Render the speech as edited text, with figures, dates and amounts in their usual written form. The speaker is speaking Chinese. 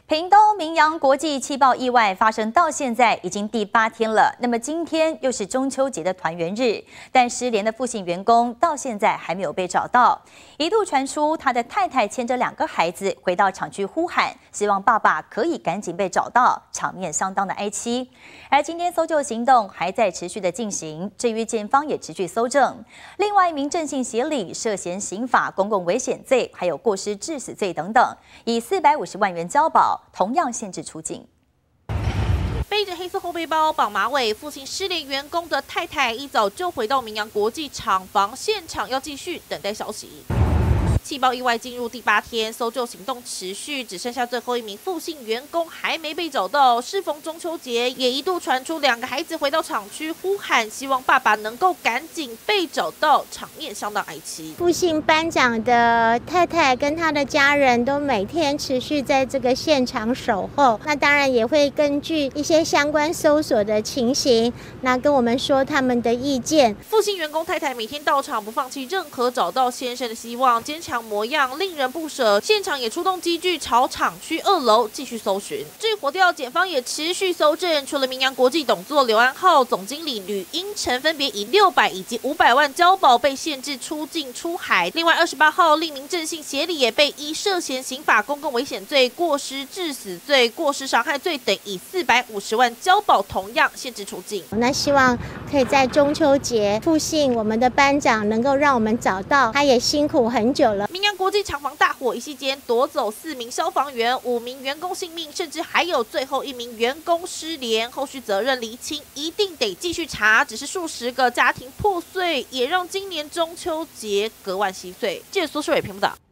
屏东明扬国际气爆意外发生到现在已经第8天了。那么今天又是中秋节的团圆日，但失联的复姓员工到现在还没有被找到。一度传出他的太太牵着2个孩子回到厂区呼喊，希望爸爸可以赶紧被找到，场面相当的哀凄。而今天搜救行动还在持续的进行，至于检方也持续搜证。另外一名郑姓协理涉嫌刑法公共危险罪，还有过失致死罪等等，以450万元交保。同样限制出境。 背着黑色后背包、绑马尾、父亲失联员工的太太，一早就回到明扬国际厂房现场，要继续等待消息。气爆意外进入第8天，搜救行动持续，只剩下最后一名复姓员工还没被找到。适逢中秋节，也一度传出2个孩子回到厂区呼喊，希望爸爸能够赶紧被找到，场面相当哀戚。 复姓班长的太太跟他的家人都每天持续在这个现场守候，那当然也会根据一些相关搜索的情形，那跟我们说他们的意见。 复姓员工太太每天到场，不放弃任何找到先生的希望，坚强模样令人不舍，现场也出动机具朝厂区2楼继续搜寻。至于火调，检方也持续搜证，除了明扬国际董座刘安浩、总经理吕英成分别以600以及500万交保被限制出境出海。另外28号，另名郑姓协理也被依涉嫌刑法公共危险罪、过失致死罪、过失伤害罪等，以450万交保，同样限制出境。 那希望可以在中秋节，复姓我们的班长能够让我们找到，他也辛苦很久了。 明扬国际厂房大火，一夕间夺走4名消防员、5名员工性命，甚至还有最后1名员工失联。后续责任厘清，一定得继续查。只是数十个家庭破碎，也让今年中秋节格外稀碎。记者苏世伟评报道。